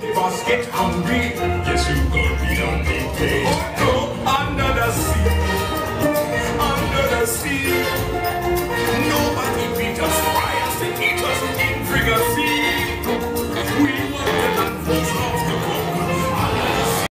Boss get hungry, yes you gonna be on the plate. Oh no, under the sea,